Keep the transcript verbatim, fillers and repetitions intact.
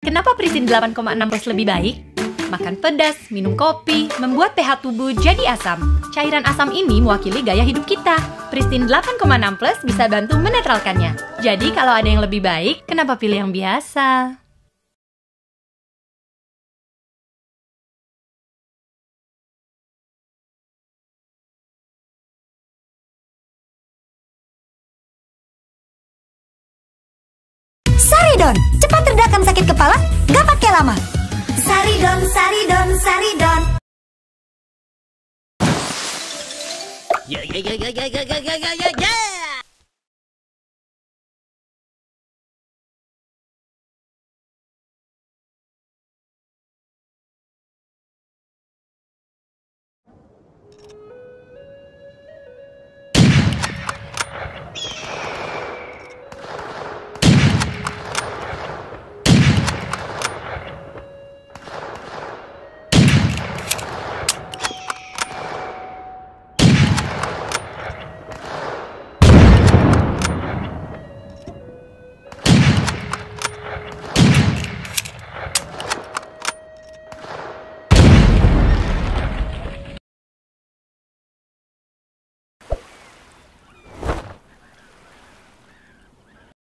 Kenapa Pristin delapan koma enam plus lebih baik? Makan pedas, minum kopi, membuat pH tubuh jadi asam. Cairan asam ini mewakili gaya hidup kita. Pristin delapan koma enam plus bisa bantu menetralkannya. Jadi kalau ada yang lebih baik, kenapa pilih yang biasa? Saridon, cepat redakan sakit kepala, gak pakai lama. Saridon, Saridon, Saridon. Ya ya ya ya ya ya ya ya ya ya.